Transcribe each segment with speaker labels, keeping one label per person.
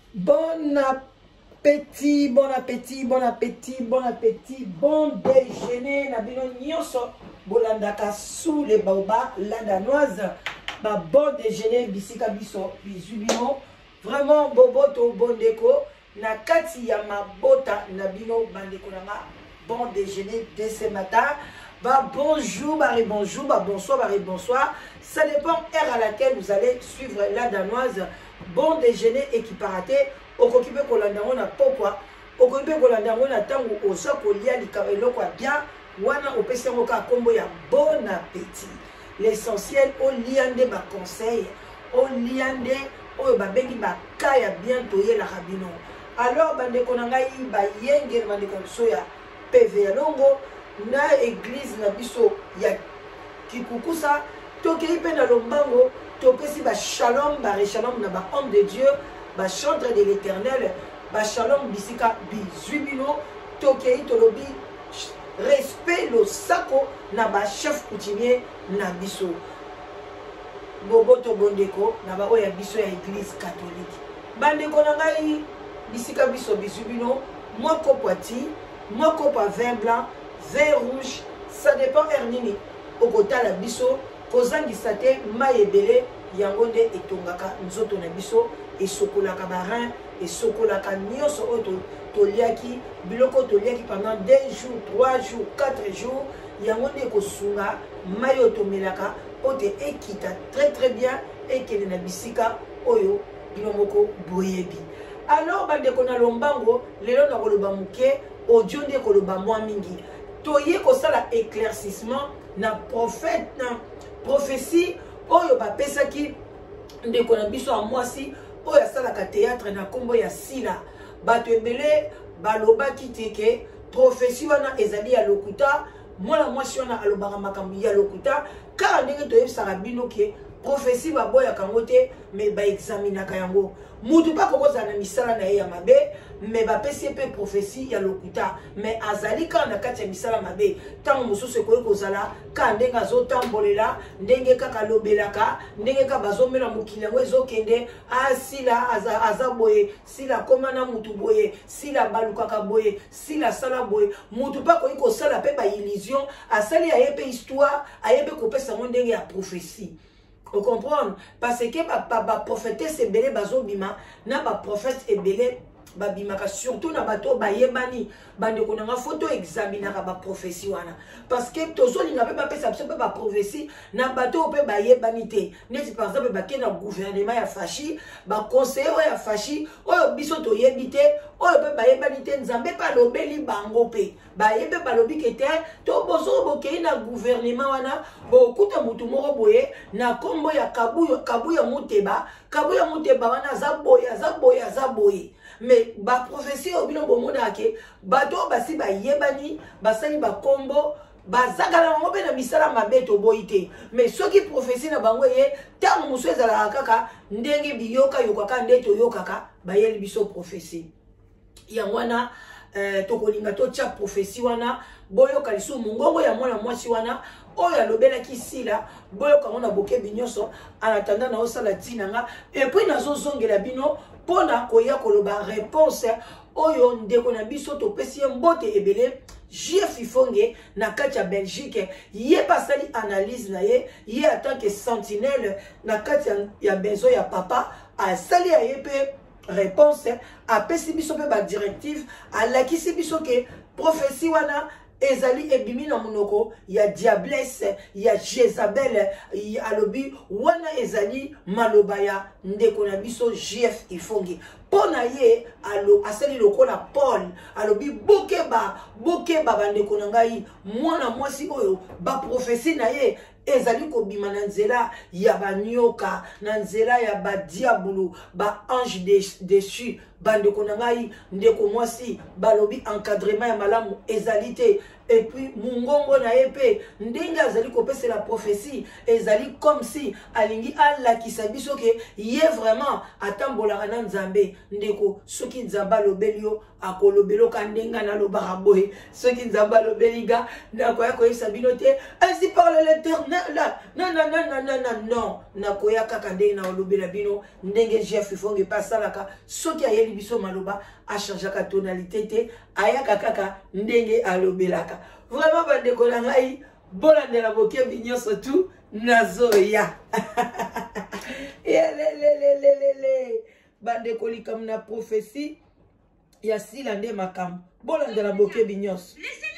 Speaker 1: Bon appétit, bon appétit, bon appétit, bon appétit, bon déjeuner. Nabino nyonso bolandaka sous les baobas, la danoise. Ba bon déjeuner bisika biso bizubino. Vraiment boboto bon déco. Na kati ya mabota nabino bandeko nanga. Bon déjeuner dès ce matin. Bah bonjour, bah bonjour, bah bonsoir, bah bonsoir. Ça dépend heure à laquelle vous allez suivre la danoise. Bon déjeuner équiparaté. Okokipe kolandango na pokwa. Okokipe kolandango na tango osa kolia likawelo kwa bien. Wana opesengo ka kombo ya bon appétit. L'essentiel au liande ba conseil. Au liande oyo ba bengi ba kaya bien toye la rabino. Alors bande konangai ba yenge bande konsoya PV longo. Na église na biso ya kikukusa tokei pe na lombango topesi ba shalom ba shalom na ba homme de Dieu ba chantre de l'Éternel ba shalom bisika bizubino tokei tolobi respect lo sako na ba chef coutumier na biso boboto bondeko na ba oya biso ya église catholique bandeko na ngai bisika biso bizubino moko poiti moko pa vin blanc vin rouge, ça dépend ernini. Au côté la biso, kozangi sate maebele yangonde etongaka nzoto na biso et sokolaka barin et sokolaka nyoso oto toliaki biloko toliaki pendant 2 jours, 3 jours, 4 jours yangonde kosunga mayo tomelaka ote ekita très bien et kele na bisika oyo bilomoko boyebi. Alors bande kona lombango lelo na koloba muke audio nde koloba mwa mingi. Toye kosala éclaircissement na prophète na prophétie oyo ba pesaki ndeko na biso a mwasi oyo asalaka théâtre na kombo ya sila bato ebele balobaki teke prophétie wana ezali ya lokuta mwana mwasi wana alobaka makambo ya lokuta kaka ndenge toyebisaka bino ke prophétie baboyaka yango te me baexaminaka yango mutu pa kokozala na misala na ye ya mabe me bapesi pe prophétie ya lokuta me azali kaka na kati ya misala mabe ntango mosusu ekoki kozala kaka ndenge azotambolela ndenge kaka alobelaka ndenge kaka bazomela mokili yango ezokende asila aza boye sila akoma na mutu boye sila balukaka boye sila asala boye mutu pa koki kosala mpe baillusion asali aye mpe histoire aye mpe kopesa yango ndenge ya prophétie. Vous comprenez? Parce que ba prophétesse ebele bazobima na ba prophète ebele babimaka surtout na bato bayebani bande konanga photo examinaka ba prophétie wana parce que tozolinga pe bapesa biso pe ba prophétie na bato pe bayebani te neti par exemple ba kena gouvernement ya fashi ba conseiller ya fashi oyo biso toyebi te oyo pe bayebani te nzambe pa lobeli bango pe bayebe balobi ke te to bozo bokei na gouvernement wana bokuta mutu moko boye na kombo ya kabuya muteba wana za boye mais ba prophétie obino bomona ke bato basi bayebani basali ba kombo bazakala bango pe na misala mabe to boyite mais soki prophétie na bango ye tango musu ezalaka kaka ndenge biyoka yokaka nde toyokaka bayeli biso prophétie yango wana tokolinga totia prophétie wana boyoka lisu mongongo ya mwana mwasi wana oyo alobelaki sila boyoka ngo na bokebi nyonso anatanda na osala ntina nga epuis nazozongela bino mpona koya koloba réponse oyo ndeko na biso topesi ye mbote ebele JF Ifonge na kati ya Belgique ye pasali analyse na ye en tant que sentinelle na kati ya bezo ya papa asali ya ye pe réponse apesi biso pe ba directive alakisi biso ke prophétie wana ezali ebimi na monoko ya diablesse ya Jezabel alobi wana ezali maloba ya ndeko na biso JF Ifonge pona ye asali lokola Paul alobi bokeba bandeko na ngai mwana mwasi oyo ba prophétie na ye ezali kobima na nzela ya banyoka na nzela ya badiabulu ba ange déchu bandeko na ngai ndeko mwasi balobi encadrement ya malamu ezali te et puis mungongo na epe ndenge azali kopesa la prophétie ezali comme si alingi alakisa biso ke ye vraiment atambolaka na nzambe ndeko soki nzambe alobeli yo akolobelo ka ndenga na lobaka boye soki nzambe alobeli ga nakoya koyebisa bino te ainsi parle l'éternel non nakoya kaka ndenge na olobela bino ndenge Jeff Ifonge pasalaka soki ayeli biso maloba achangeaka tonalité te ayaka kaka ndenge alobelaka vraiment bandeko na ngai bolandela bokebi nyonso tu nazoya bandeko likambo na prophétie ya sila nde makambo bolandela bokebi nyonso.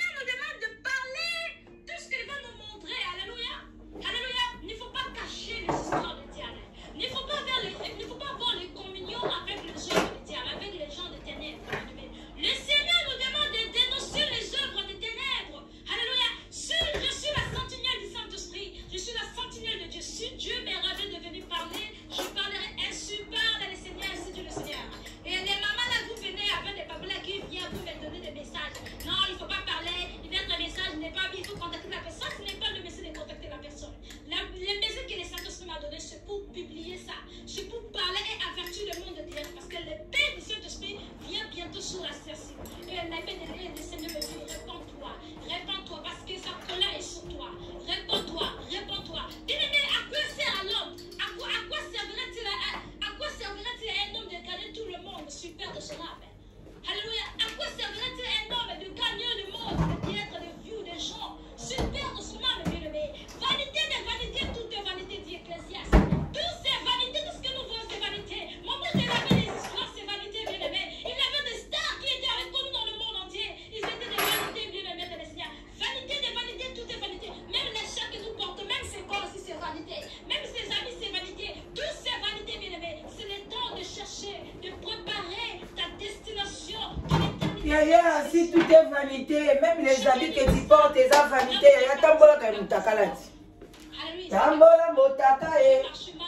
Speaker 1: Si tout est vanité, même les habits que tu portes, tes vanité, il y a tambola quand même takalati. Tambola motaka e.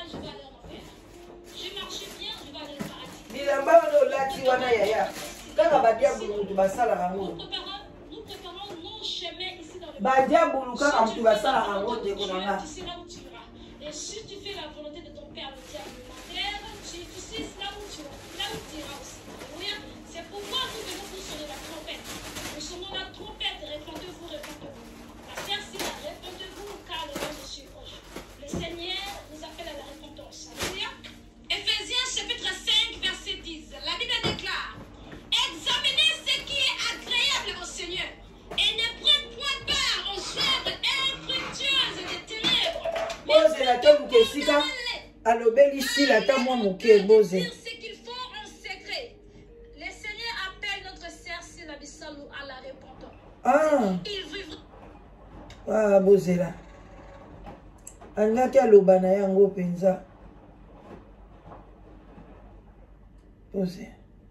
Speaker 1: Je marche bien, je vais aller au paradis. Bilamba no lati wana yaya. Kaka badia bulu tu basala rango. Nous préparons nos chemins ici dans le badia bulu kaka tu basala rango de konanga. Et si tu fais la volonté de ton père le diable sur terre, tu sais là où tu iras aussi. C'est pourquoi nous devons vous sonner la trompette. Nous sonnons la trompette, répondez-vous, répondez-vous. La sœur Sila, répondez-vous, car le temps de suivre proche. Le Seigneur nous appelle à la repentance. Alléluia. Éphésiens chapitre 5, verset 10. La Bible déclare: examinez ce qui est agréable au Seigneur et ne prenez point part aux œuvres infructueuses des ténèbres. Bose la tombe que sika alobeli si la tamwa moke bose. Ah, bozela. Angaki aloba na yango penza. Bose.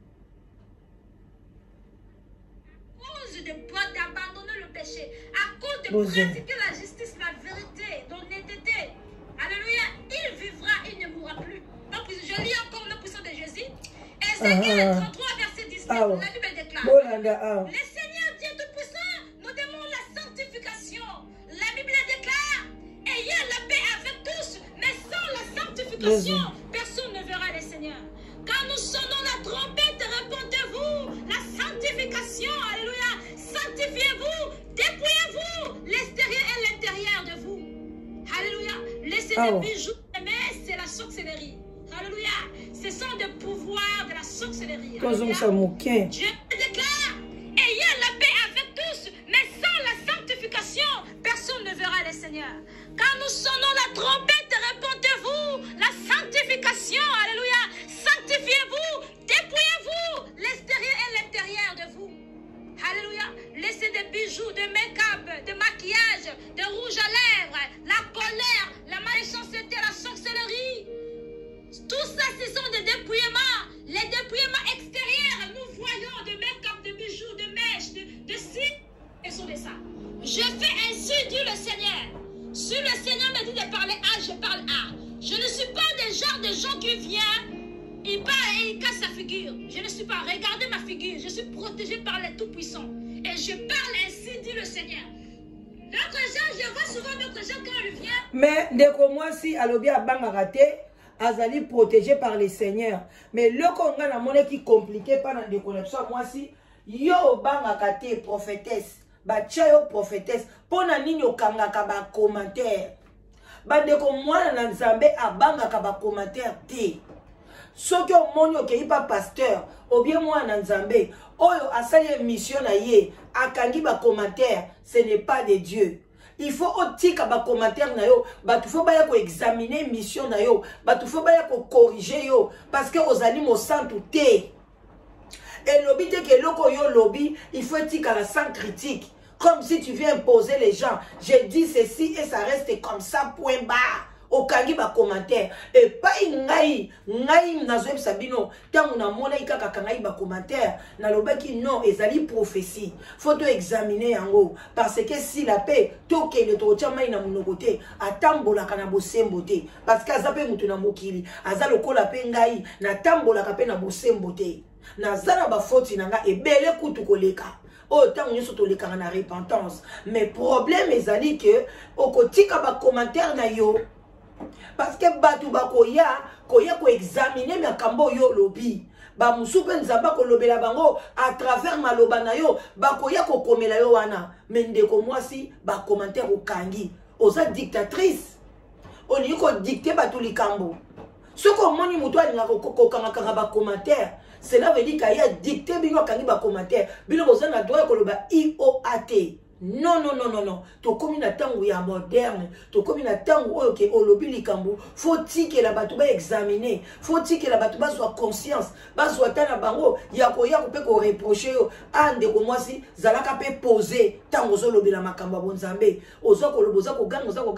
Speaker 1: À cause d'abandonner le péché, à cause de pratiquer la justice, la vérité, l'honnêteté. Alléluia, il vivra, il ne mourra plus. Donc je lis encore le puissant de Jésus. Ézéchiel 33 verset 19. La Bible déclare: le Seigneur Dieu Tout-Puissant nous demande la sanctification. La Bible déclare: ayez la paix avec tous, mais sans la sanctification, personne ne verra le Seigneur. Quand nous sonnons la trompette, répondez-vous la sanctification. Alléluia. Sanctifiez-vous, dépouillez-vous l'extérieur et l'intérieur de vous. Alléluia. Laissez des bijoux, mais c'est la sorcellerie. Alléluia. Ce sont des pouvoirs de la sorcellerie. Dieu déclare: ayez la paix avec tous, mais sans la sanctification, personne ne verra le Seigneur. Quand nous sonnons la trompette, répondez-vous la sanctification. Alléluia. Sanctifiez-vous, dépouillez-vous l'extérieur et l'intérieur de vous. Alléluia. Laissez des bijoux, de make-up, de maquillage, de rouge à lèvres, la colère, la méchanceté, la sorcellerie. Tout ça, ce sont des dépouillements. Les dépouillements extérieurs, nous voyons de make-up, de bijoux, de mèches, de cils. Et sont de ça. Je fais ainsi, dit le Seigneur. Si le Seigneur me dit de parler A, je parle A. Je ne suis pas des genres de gens qui viennent, il parle et il casse sa figure. Je ne suis pas. Regardez ma figure. Je suis protégé par les Tout-Puissants. Et je parle ainsi.
Speaker 2: Ainsi dit le Seigneur. D'autres gens, je vois souvent d'autres gens quand on vient.
Speaker 1: Mais ndeko moi si alobi abanga raté, azali protégé par le Seigneur. Mais le konga na monnaie qui compliqué par la déconnexion moi si yo banga kate prophétesse, ba yo prophétesse, pona nini okangaka ba commentaire. Ba ndeko mwana na Nzambe abanga ka ba commentaire te. Soki omoni okei pa pasteur, ou bien mwana Nzambe, oyo asali mission na ye, akangi ba commentaire, ce n'est pas de Dieu. Il faut otika ba commentaire na yo, ba tu faut ba ya ko examiner mission na yo, ba tu faut ba ya ko corriger yo parce que ozali mo santu te. Et lobby te que loko yo lobby, il faut etika la sans critique. Comme si tu viens imposer les gens. J'ai dit ceci et ça reste comme ça, point barre. Okangi ba commentaire. Et pas ngai nazoem sabino. Tant na mona ikaka kangai ba commentaire. Na lobaki non, ezali prophétie. Faut to examiner yango. Parce que si la paix, toke le to chama ina munokote, atambola kana bosembote. Parce que azape mutu na mokili. Azalo kola pe ngai, na tambola ka pe na bosembote. Na zana ba faute nanga ebele kutu koleka. Autant on est surtout les cas en repentance. Mais problème est que au kotika ba commentaire na yo parce que batu ba koya ko examiner ma kambo yo lobby ba musupe nzamba ko lobela bango à travers maloba na yo ba koya ko komela yo wana mais ndeko mwasi ba commentaire au kangi oza dictatrice on y ko dicter batu likambo ce ko moni muto alinga ko kanga ba commentaire. Cela veut dire qu'il y a dicté bino kangi ba commentaire. Bino bozana droit ko loba IOAT. Non, non, non, non, non. To komi na tangu ya moderne. To komi na tangu oyo ke olobi likambo. Faut-il que la batu ba examiner. Faut-il que la batu ba soit conscience. Ba soit tana bango. Ya ko pe ko reprocher yo. Ande ko mwasi zalaka pe poser. Tango zo lobi la makamba bonzambe. Ozo ko loboza ko ganga, ko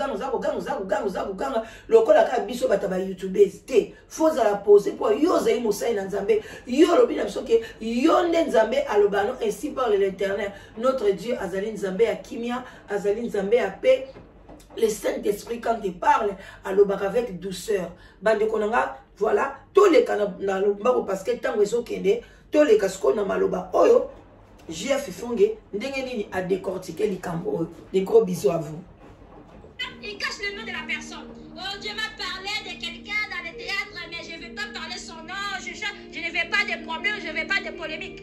Speaker 1: ganga. Lokola ka biso bata ba YouTubers te. Faut za la poser pour yo za imosai na nzambe. Yo lobi na biso ke yo nde nzambe alobano ainsi par l'Éternel. Notre Dieu azali nzambe à Kimia, Azali Nzambe à paix. Le Saint-Esprit, quand il parle, alors avec douceur. Bande konanga, voilà, tous les canaux, parce que tant que c'est tous les cascos na maloba. Oyo, JF Fonge, Ndengenini a décortiqué les cambos. Des gros bisous à vous.
Speaker 2: Il cache le nom de la personne. Oh, Dieu m'a parlé de quelqu'un dans le théâtre, mais je ne vais pas parler son nom. Je ne vais pas de problèmes, je ne vais pas de polémiques.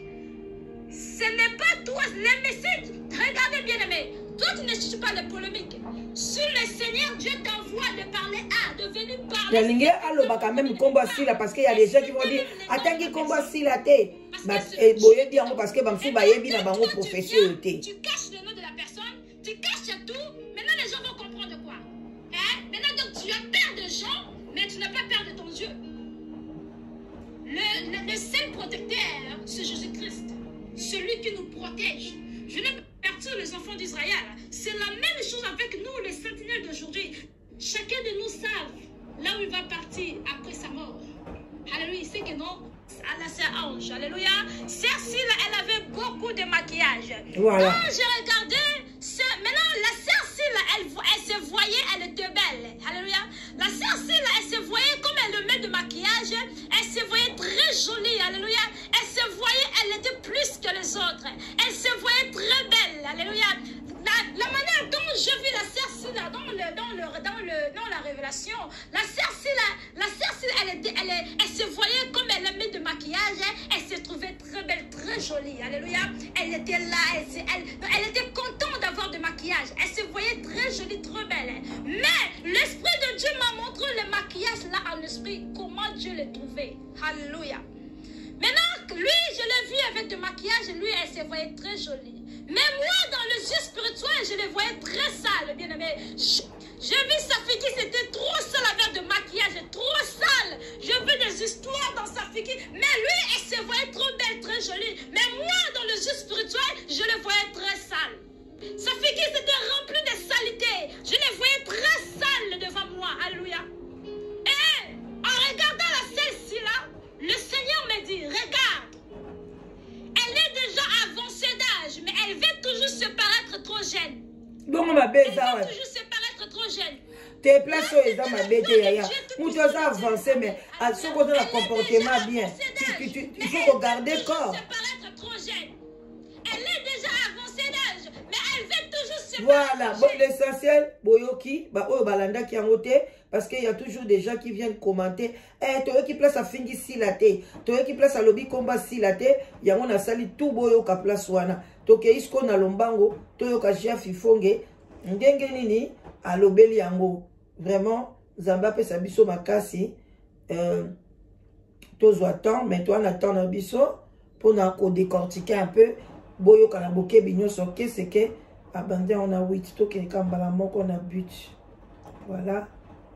Speaker 2: Ce n'est pas toi, les messages. Regardez bien aimé, toi tu ne cherches pas de polémique. Sur le Seigneur, Dieu t'envoie de parler à, de venir parler.
Speaker 1: Alors, quand même, combat si là, parce qu'il y a des gens qui vont dire, attends qu'il combat si là, t'es. Et boye bien, parce que Bamsou Baye bien dans mon profession.
Speaker 2: Tu caches le nom de la personne, tu caches tout. Maintenant, les gens vont comprendre quoi. Hein? Maintenant, donc, tu as peur de gens, mais tu n'as pas peur de ton Dieu. Le seul protecteur, c'est Jésus-Christ. Celui qui nous protège. Je n'ai pas perdu les enfants d'Israël. C'est la même chose avec nous, les sentinelles d'aujourd'hui. Chacun de nous savent là où il va partir après sa mort. Alléluia, il sait que non. À la sœur Ange, alléluia. Celle-ci, elle avait beaucoup de maquillage.
Speaker 1: Voilà.
Speaker 2: Quand j'ai regardé, maintenant la sœur-ci, elle se voyait, elle était belle. Alléluia. La sœur-ci, elle se voyait comme elle le met de maquillage. Elle se voyait très jolie. Alléluia. Elle se voyait, elle était plus que les autres. Elle se voyait très belle. Alléluia. La manière dont je vis la sœur-ci dans la révélation, la sœur-ci, elle se voyait comme elle met de maquillage, elle se trouvait très belle, très jolie, alléluia, elle était là, elle était contente d'avoir de maquillage, elle se voyait très jolie, très belle, mais l'Esprit de Dieu m'a montré le maquillage là en esprit, comment Dieu l'a trouvé, alléluia. Maintenant, lui, je l'ai vu avec du maquillage, lui, elle se voyait très jolie. Mais moi, dans le yeux spirituel, je le voyais très sale, bien aimé. J'ai vu sa fille qui c'était trop sale avec de maquillage, trop sale. J'ai vu des histoires dans sa fille, mais lui, elle se voyait trop belle, très jolie. Mais moi, dans le yeux spirituel, je le voyais très sale. Sa fille qui s'était remplie de saleté, je le voyais très sale devant moi, alléluia. Et en regardant la celle-ci là, le Seigneur me dit, regarde, elle est déjà avancée d'âge, mais elle veut toujours se paraître trop jeune.
Speaker 1: Donc, ma belle,
Speaker 2: elle veut toujours se paraître trop jeune.
Speaker 1: Tes places sont ma belle, Yaya. Nous sommes avancés, mais à ce côté, le comportement bien. Il faut regarder corps.
Speaker 2: Se paraître trop jeune. Elle est déjà avancée d'âge, mais
Speaker 1: Voilà, bon, l'essentiel, boyoki, bah, oh, balanda qui en côté, parce qu'il y a toujours des gens qui viennent commenter. Eh, toi qui place à fingi si la te, toi qui place à lobby combat si la te, y a on a sali tout boyoka place wana. Toke isko na lombango, toyoka jia fifonge, ngenge nini, à lobeli yango. Vraiment, Zamba pe sa biso makasi, tozo attend, mais toi on attend na biso, pour na ko décortiquer un peu, boyoka na boke bignon soke, c'est que, abandé on a 8, toke kambala moko on a but. Voilà.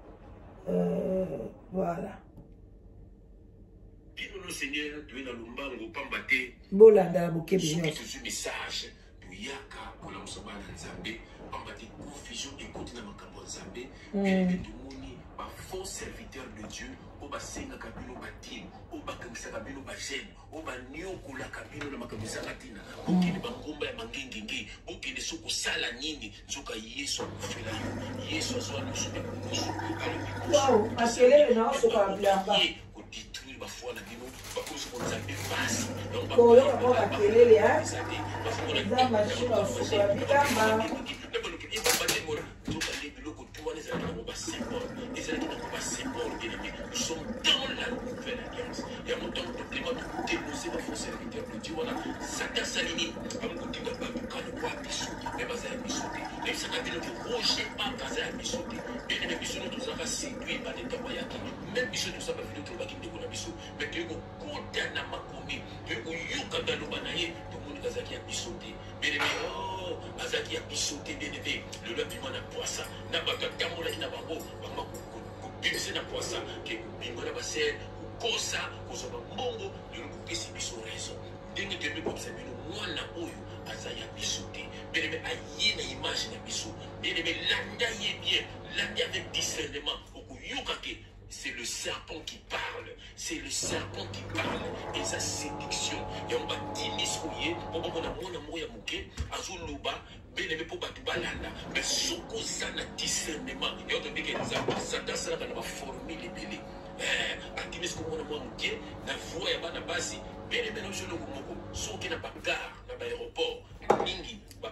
Speaker 1: Voilà.
Speaker 3: Le Seigneur, tu es dans l'ombango, pambate.
Speaker 1: Bolanda la boke bignon.
Speaker 3: Ce message, tu yaka, pour l'ensemble de Zambé, pambate confusion, écoute na makambo Zambé, bien tout moni, ba faux serviteur de Dieu, au bas senga kabino batim, au bas kangisa kabino bajem, au bas nyoko la kabino na makambo Zakatina, au kini bangomba ya mangengenge, au kini soko sala nini, soka Yesu kufela yo, Yesu azwa nusu de kukusu,
Speaker 1: wow, asele na soka blamba.
Speaker 3: Détruire ma foi, la cause qu'on a fait face. Donc,
Speaker 1: on va kelele, hein? Dans ma chine, on se fait bitamba.
Speaker 3: Nous sommes dans la nouvelle alliance. Il y a mon temps de débat de dénoncer ma faux serviteur de Dieu. Satan Salini, à mon côté de quand on voit Bissou, mais Bazar Bissouté. Mais ça n'a pas été Roger par Bazar Bissouté. Et les Bissou, nous avons séduit par les Tabayaki. Même Bissou, nous avons fait le travail qui nous a Bissou. Mais que vous condamnez ma commune, que vous yuka dans le banaye, tout le monde Bazaki a Bissouté. Mais les oh, Bazaki a Bissouté, bien élevé. Le lobbyman a poisson. N'a pas de Tamola, n'a pas de bimse na poisa ke kubingo na basel kukosa kozoma mbongo lelo kupesi biso raison ndenge teme kopesa bino mwana oyo aza ya biso te belebe aye na image na biso belebe landa ye bien landa avec discernement okoyoka ke c'est le serpent qui parle, c'est le serpent qui parle et sa séduction et on va timis oye pour qu'on a mon amour ya muke azuluba bien pour battre balanda mais soko ça na discernement et on te dit que ça dans ça va formule belé atimis ko mon amour muke na voix ya bana basi bien non je le moko soki na ba gare na ba aéroport mingi ba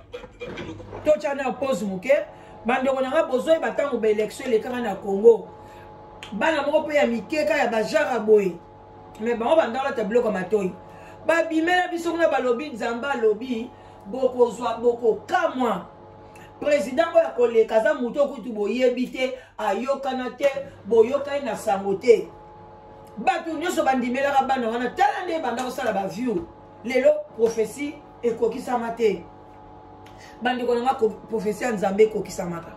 Speaker 1: to chana pose muke bande ko na besoin batango ba élection le kanga na Congo. Bana moko pe ya mikeka ya bajara boye mais bango bandala tableau comme atoyi babimela biso na balobi nzamba lobi boko zwa boko kamwa président oya koleka za mutu okutu boyebi te ayokana te boyokani na sango te bato nyonso bandimelaka bana wana tala nde banda kosala baview lelo prophétie ekokisama te bandeko nanga prophétie ya nzambe ekokisamaka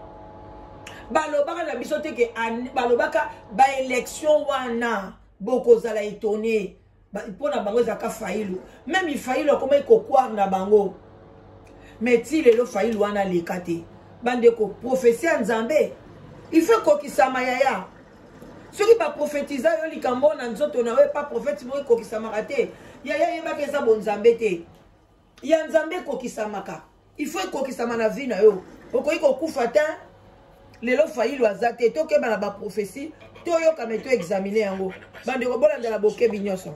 Speaker 1: balobaka na biso te ke balobaka ba élection wana bokozala étonné mpona bango ezalaka failu même ifailu akoma ekokware na bango mais ti lelo failu wana leka te bandeko prophétie ya nzambe ife ekokisama yaya soki baprofetiza yo likambo na nzoto na yo epa prophète moko ekokisamaka te yaya yebaka eza bonzambe te ya nzambe ekokisamaka ifo ekokisama na vie na yo okoki kokufa te lelo failu azate to keba na ba prophétie to yo kame to examiner yango bande ko bolanda la boke binyoso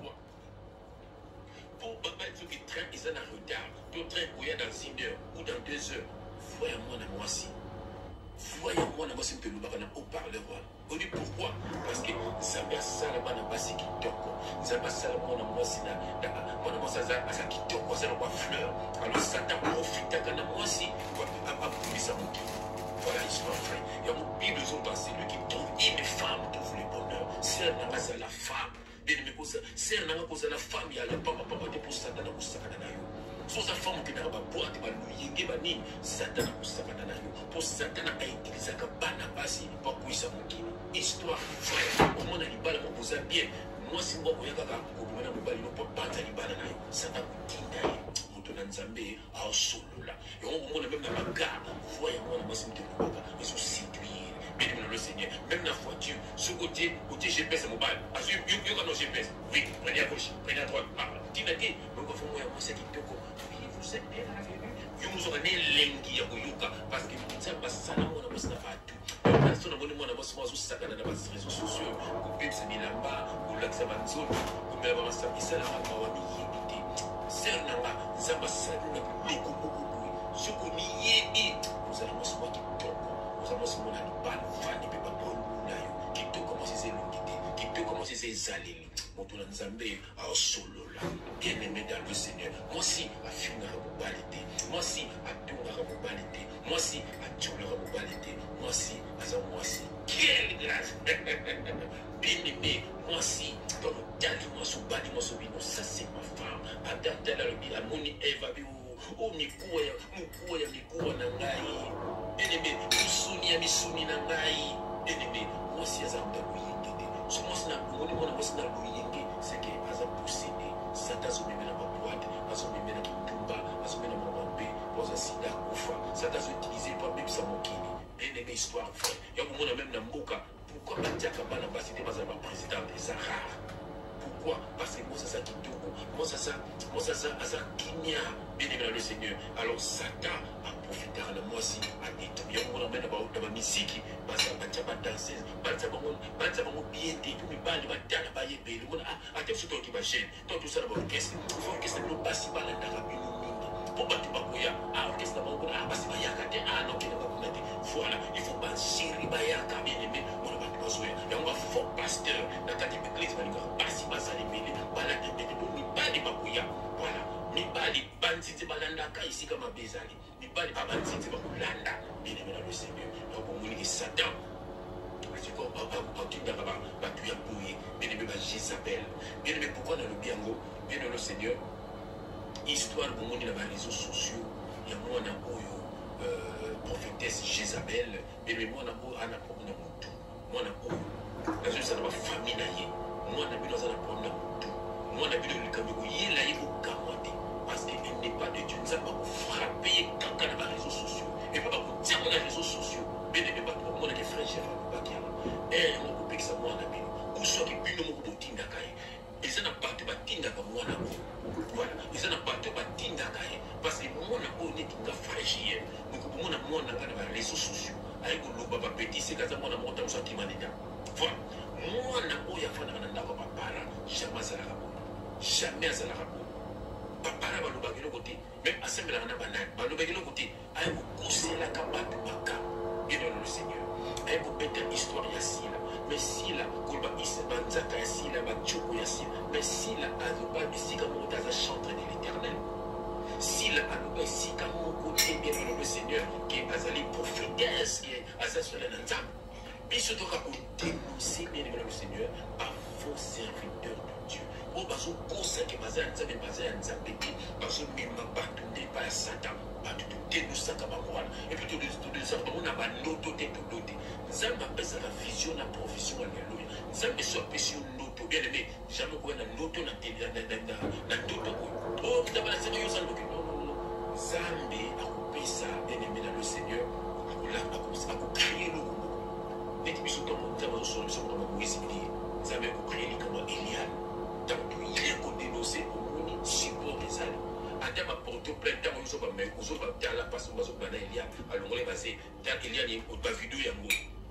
Speaker 3: pour ceux qui traînent ils en retard to train pour y dans 1 heure ou dans 2 heures voyez-moi na moi si voyez-moi na moi si te lubaka na au parler on dit pourquoi parce que Zambia sala bana basi kitoko Zambia sala mona moi si na mona moi ça asa kitoko ça na fleur alors Satan profite kana moi si a ça mon voilà, ils sont frères. Il y a mon Bible, c'est lui qui trouve une femme, trouve le bonheur. Sœur n'a pas la femme. Bien aimé, sœur n'a pas la femme, il y a la papa, pour Satan, pour Satan. Sans sa femme qui n'a pas boire, tu vas lui y gagner, Satan, pour Satan. Pour Satan, a utilisé un banabasi, pour quoi ça mon qui. Histoire, frère, au moins, il parle, on vous a bien. Moi, si moi, vous avez un peu de pas battre les balles, Satan, Nzambe a solo là et on voit même dans la gare voyez-moi la masse de Baba ils sont séduits bien le Seigneur même la voiture ce côté GPS mobile assume you got no GPS oui prenez à gauche prenez à droite tinaki donc faut moi c'est qui toko oui vous êtes bien you nous on est lengi ya koyoka parce que ça passe ça na mona boss na fatu na sona mona mona boss moi ça kana na bas réseaux sociaux ko pepsa bilamba ko laksa banzolo ko meba masa isala ma wa biyibite Sernanga, Zamba Saluna, Leko Bobo, Ce qu'on y est, vous allez moi qui tombe. Vous allez moi qui parle, fan, et puis pas pour le qui te commence à s'éloigner, qui te commence à s'éloigner. Mon tour dans Zambé, à solo là, bien aimé dans le Seigneur. Moi aussi, à finir à vous baliter. Moi aussi, à tourner à vous baliter. Moi aussi, à tourner à vous baliter. Moi aussi, à ça, moi aussi. Quelle grâce! Bien aimé, moi aussi, dans le dernier mois, sous bali, moi, sous bino, ça c'est ma femme. À date, là, le Amoni Eva, oh, Mikoya, Nangai. Bien aimé, Misuni, Nangai. Bien aimé, moi aussi, à ça, so moi c'est na luyenge c'est que aza possédé sata zo bimena ba boîte azo bimena kitumba azo bimena mambe poza sida kufa sata zo utiliser pour même sa mokini bien aimé histoire frère ya ko mona même na mboka pourquoi batiaka bana basi te baza ba président des rares pourquoi parce que moi ça kitoko moi ça aza kinya bien aimé le Seigneur alors Satan a profité à la moisi a détruit ya mona même ba musique baza ba danser baza ba bien dit tout bali ba dala ba yebeli mona ate futo ki ba jeune donc tout ça ba orchestre no basi bala ndaka bino mingi pour battu ba koya orchestre ba ko basi ba yakate non kina ba kunate voilà il faut pas chéri ba yaka bien aimé mona ba besoin ya on va faux pasteur na kati église ba linga basi ba sali mele bala de ni bali ba koya voilà ni bali banziti balanda ka ici comme bezali ni bali ba banziti ba kulanda bien aimé dans le Seigneur donc on dit Satan bien aimé Jézabel, bien aimé pourquoi dans le biango, bien aimé le Seigneur, histoire de mon dans les réseaux sociaux, il y a moi prophétesse Jézabel, bien aimé moi ana problème tout, moi na la ça va famille naie, moi na dans un problème tout, moi na le kamego yé la yé parce qu'il n'est pas de Dieu, nous avons frappé quelqu'un dans les réseaux sociaux, et pas vous dire dans les réseaux sociaux, bien aimé pas pour moi les frères chefs. On coupe ça moi na bino ou soit que bino mo botinda kai ils na bato batinda ka mwana ko voilà ils na bato batinda kai parce que mwana ko ne kinga fragile donc mwana kana ba réseaux sociaux ay ko loba ba petit c'est kaza mwana mo ta musati manida voilà mwana ko ya fana na ndako papara jamais azala rabo papara ba loba kilo côté même assemblée na banane ba loba kilo côté ay ko kusela ka bato baka bien le Seigneur ay ko beta histoire ya sila mais sila kolba isa banzaka ya sila ba choko ya sila mais sila azoba bisika mo taza chanter de l'Éternel sila azoba bisika mo côté bien le Seigneur qui azali prophétesse qui azasole na nzambe biso to ka ko dénoncer bien le Seigneur par faux serviteurs de Dieu o bazo kosa ke bazali nzambe bazali nzambe ki bazo mema bato nde pa Satan bato dénoncer ka bakwana et puis de ça on a ba noto te to dote nzambe apesa la vision na profession alléluia nzambe so apesi noto bien aimé jamais ko na noto na toto ko o kitaba na sema yo sango ki non nzambe akopesa bien aimé dans le Seigneur akokréer le neti biso to nzambe so biso ko Moïse bi nzambe akokréer kama Eliane tant que il ko dénoncer omoni support des alliés ata ba porto plein temps yo so ba me ko so ba tala parce que bazo bana Eliane alongole basé tant Eliane ko ba vidéo yango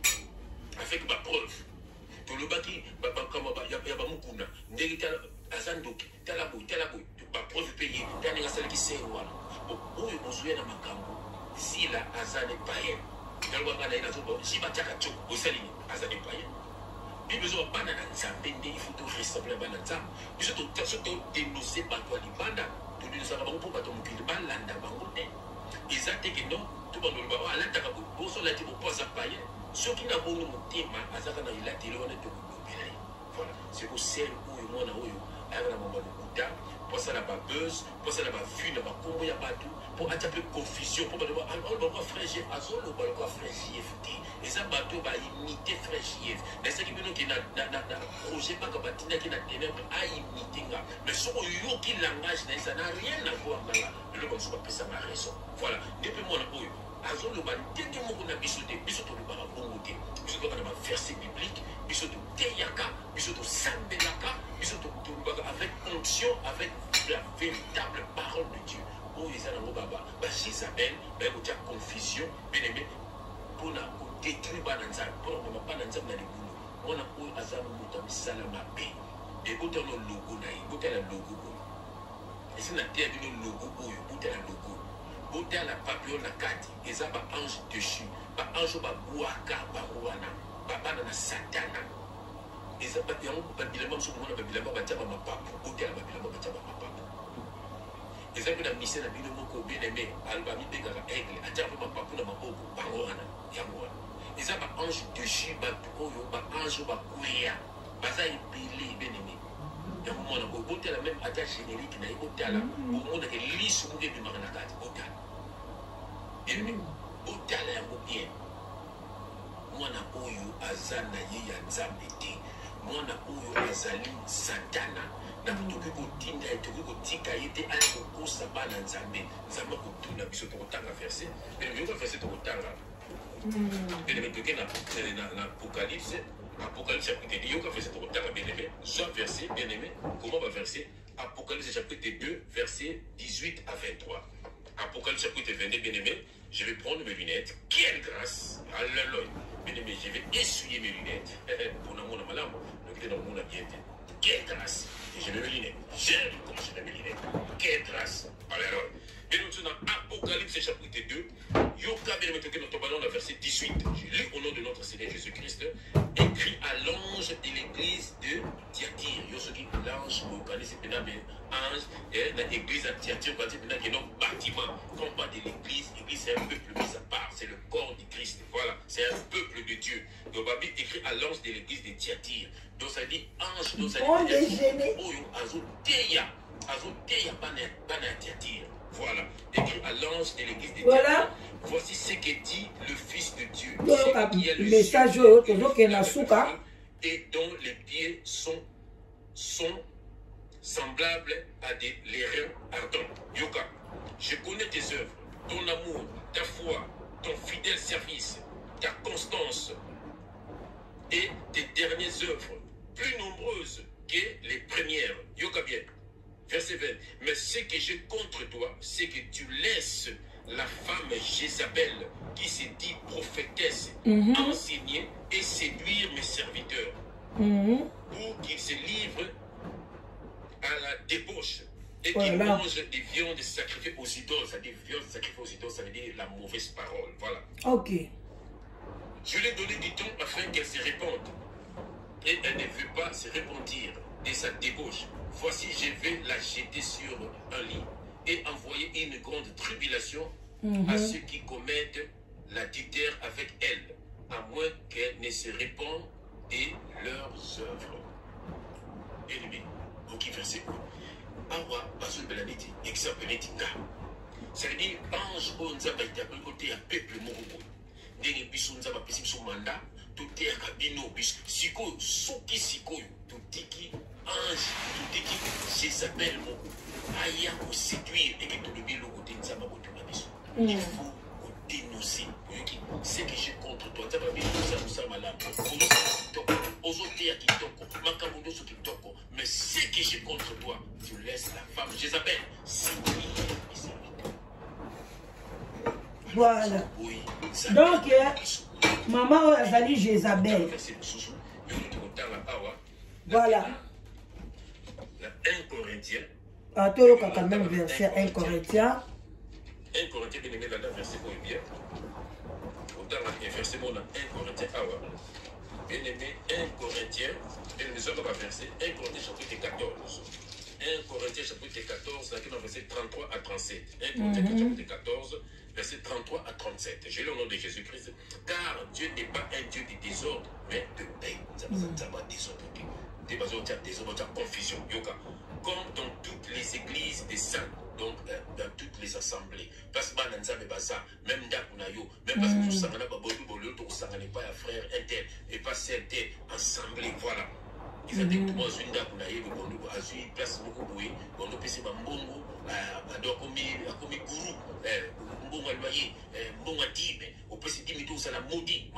Speaker 3: avec ma preuve to le baki ba kama ba ya ba mukuna ndeli tala azandoki tala boy ba preuve payé tani ngasala ki se wala oyo bozuya na makambo sila azane paye ngalwa ngana ina zo si ba taka choko osali azane paye bible zo bana na nzambe nde il faut to ressembler bana nzambe biso to dénoncer ba to libanda to dénoncer ba ko ba to mukili balanda bango te ezate ke non to ba no ba ala taka bo so la ti bo posa paye ceux qui n'ont pas de motema azaka na ila télé on est tout bien voilà c'est pour celle où moi na oyo avec la maman de kuta pour ça la buzz pour ça la vue na ba kombo ya batu pour attraper confusion pour ba on va frère Jeff azolo ba ko frère Jeff et ça bateau va imiter frère Jeff mais c'est qui bino qui na projet pas ka batinda qui na ténèbre a imiter nga mais ce yo qui langage ça n'a rien à voir là le bon soit ça ma raison voilà depuis moi na oyo azolo ba ndenge moko na biso te biso to ba bongo te biso to na ba verset biblique biso to teyaka biso to sambelaka biso to ba avec onction avec la véritable parole de Dieu o ezana ngo baba ba Jézabel ba ko tia confusion bien aimé pour na ko détruire ba nzambe pour na ba nzambe na libulo mona ko azamu muta misala mabe et bota no logo na bota la logo et c'est na tia bino logo oyo bota la logo Bota la papillon la kati. Eza ba ange dessus. Ba ange ba buaka ba wana. Ba bana na satana. Eza ba yango ba bilamba so mona ba bilamba ba taba mapapu. Bota la ba bilamba ba taba mapapu. Eza pe na mission na bino moko bien aimé. Alba mi benga ka aigle. Ataba mapapu na maboko ba wana. Yango wana. Eza ba ange dessus ba oyo ba ange ba kuya. Baza ebele bien aimé. Donc, on a même attache générique, on a que lisse ou des maranakati, otala. Bien, otala un bien. Moi, na oyo azana ye ya nzambete. Moi, na oyo azali satana. Na kutoki kotinda, toki kotika yete aya kokosa bana nzambe. Nzamba kotuna biso tokotanga verset. Mais le verset tokotanga. Bien, mais toki na Apocalypse. Apocalypse chapitre 2, yoka verset bien-aimé, soit verset bien-aimé, comment va verset Apocalypse chapitre 2, verset 18 à 23. Apocalypse chapitre 22, bien-aimé, je vais prendre mes lunettes. Quelle grâce! Alléluia! Bien-aimé, je vais essuyer mes lunettes. Pour le monde malade, le monde a bien fait. Quelle grâce! Et je mets mes lunettes. J'aime comment je mets mes lunettes. Quelle grâce! Alléluia! Bien, nous sommes dans Apocalypse chapitre 2. Yoka bien mettez notre ballon dans verset 18. Je lis au nom de notre Seigneur Jésus-Christ. Écrit à l'ange de l'église de Thyatire. Yosoki, l'ange, vous connaissez bien ange, et l'église de Thyatire, vous connaissez bien qu'il y a un bâtiment. Combat de l'église, l'église c'est un peuple mis à part, c'est le corps du Christ. Voilà, c'est un peuple de Dieu. Donc, Babi écrit à l'ange de l'église de Thyatire. Donc, ça dit ange, donc ça dit Azoteya, Bana Thyatire. Voilà, écrit à l'ange de l'église de Thyatire. Voici ce que dit le Fils de Dieu. Qui est le message et dont les pieds sont semblables à des lérins ardents. Yoka, je connais tes œuvres, ton amour, ta foi, ton fidèle service, ta constance et tes dernières œuvres, plus nombreuses que les premières. Yoka bien. Verset 20. Mais ce que j'ai contre toi, c'est que tu laisses la femme Jézabel, qui se dit prophétesse, enseigner et séduire mes serviteurs, pour qu'ils se livrent à la débauche et qu'ils mangent des viandes sacrifiées aux idoles. C'est-à-dire, viandes sacrifiées aux idoles, ça veut dire la mauvaise parole. Voilà. Ok. Je lui ai donné du temps afin qu'elle se répande. Et elle ne veut pas se repentir de sa débauche. Voici, je vais la jeter sur un lit et envoyer une grande tribulation à ceux qui commettent l'adultère avec elle, à moins qu'elle ne se répandent de leurs œuvres. Ennemi, ok, verset quoi? Awa, bazo belaniti, exemple netinga. Ça veut dire, ange, on zaba itape côté à peuple moko. Denge biso nzaba pesi biso mandat, tout terre kabino biso. Siko, soki siko, tout tiki. Ange, tout est qui Jézabel, Aya, pour séduire et que tout le bien le côté de sa maman. Il faut dénoncer. Ce que j'ai contre toi, tu vas bien nous sommes malades. Aux autres qui t'ont, mais ce que j'ai contre toi, tu laisses la femme Jézabel séduire mes serviteurs.
Speaker 1: Voilà. Donc, maman Azali Jézabel. Voilà.
Speaker 3: 1 Corinthiens.
Speaker 1: Attends, quand même, verset 1 Corinthiens.
Speaker 3: 1 Corinthiens, bien aimé, là, verset quoi bien. Autant, verset mon 1 Corinthiens, bien aimé, 1 Corinthiens, bien aimé, ça va verset 1 Corinthiens, chapitre 14. 1 Corinthiens, chapitre 14, là, dans verset 33 à 37. 1 Corinthiens, chapitre 14, verset 33 à 37. J'ai le nom de Jésus-Christ, car Dieu n'est pas un Dieu de désordre, mais de paix. Ça va désordre. Confusion, yoga. Comme dans toutes les églises des saints, donc dans toutes les assemblées. Parce que même Dakunayo, même parce que nous sommes pas un frère inter et pas inter assemblée, voilà. Ils ont dit que moi, je suis Dakunayo, je suis place beaucoup boué, on a passé Mbongo, comme gourou, Mbongo loyer, Mbongo dime, on peut se dire que ça la maudit,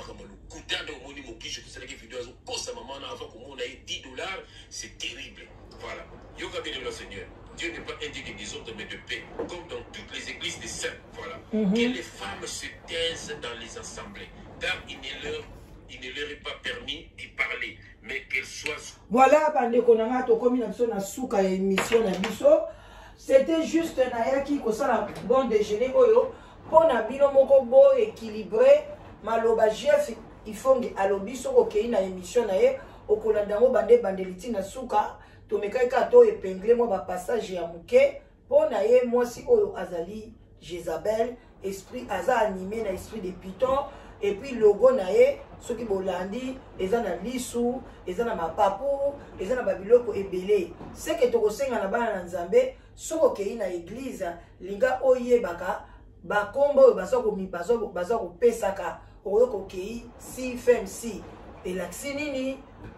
Speaker 3: $10, c'est terrible. Voilà. Yoga bien le Seigneur. Dieu n'est pas un Dieu de désordre, mais de paix, comme dans toutes les églises des saints. Voilà. Que les femmes se taisent dans les assemblées, car il ne leur est pas permis d'y parler, mais qu'elles soient.
Speaker 1: Voilà, bande konanga to komi na biso na suka émission na biso. c'était juste nayaki kosala bon déjeuner oyo pona bino moko bo équilibré maloba chef ifongi alobi soko kei na émission na ye okolanda ngo bande bandeliti na suka tomekaki ka to épinglé mo ba passage ya muke pona ye mwasi oyo azali Jézabel esprit aza animé na esprit de Python et puis logo na ye soki bolandi eza na lisu eza na mapapu eza na babiloko ebele seke tokosenga na bana na nzambe soko kei na église linga oyebaka bakombo oyo baza kopesaka oyo kokei si FMC elakisi nini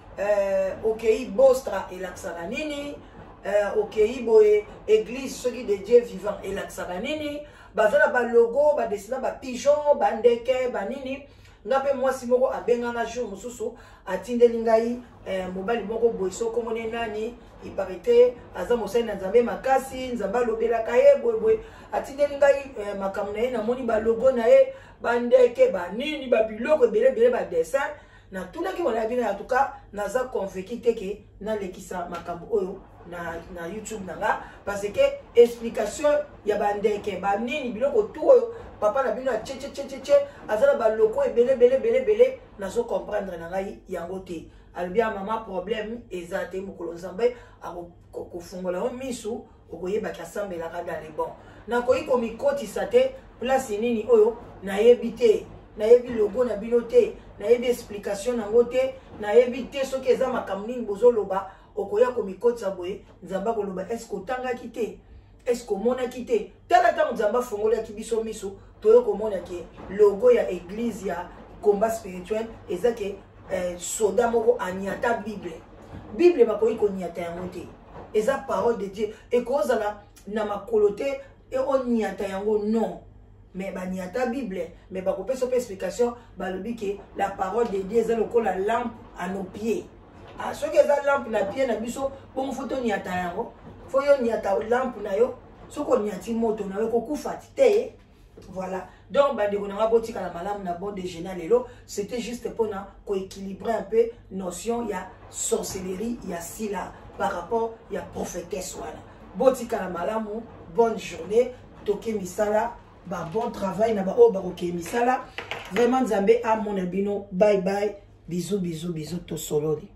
Speaker 1: okei Bostra elakisaka nini okei boye église soki de Dieu vivant elakisaka nini baza na balogo badesina bapigeon bandeke banini nga mpe mwasi moko abenganga jour mosusu atindeli ngai mobali moko boye soko mone nani iparite aza mosali na nzambe makasi nzambe alobelaka ye boyeboye atindeli ngai makambo na ye namoni balogo na ye bandeke banini babiloko ebelebele badessin natunaki wana bino en tout cas naza convaincu teke nalekisa makambo oyo na YouTube nanga parce que explication ya bandeke banini biloko tout oyo papa na bino tche azala baloko ebele nazo comprendre na ngai yango te albia mama problème ezate mokolo nzambe akofungola o misu okoyeba kasambela kada le bon nakoyi komikotisa te place nini oyo nayebi te nayebi logo na bino te nayebi explication nango te nayebi te soki eza makambo nini bozoloba okoya komikotisa boye nzamba koloba est-ce otangaki te est-ce omonaki te tala ntango nzamba afungolaki biso miso toyo komona ke logo ya église ya combat spirituel eza ke soda moko aniata bible bakoki koniata yango te eza parole de Dieu ekozala na makolo te oniata yango non mais baniata bible mais bakopesa pe explication balobi ke la parole de Dieu eza lokola lampe à nos pieds soki eza lampe na pied na biso bongo foto niata yango fo yo niata lampe na yo soki oniati moto na yo kokufa te voilà donc bandeko nanga botikala malamu na bon déjeuner lelo c'était juste pour na coéquilibrer un peu notion ya sorcellerie ya sila par rapport ya prophétesse wana botikala malamu bonne journée toke misala bon travail na ba o baroke misala vraiment nzambe amona bino bye bye bisous to sololi.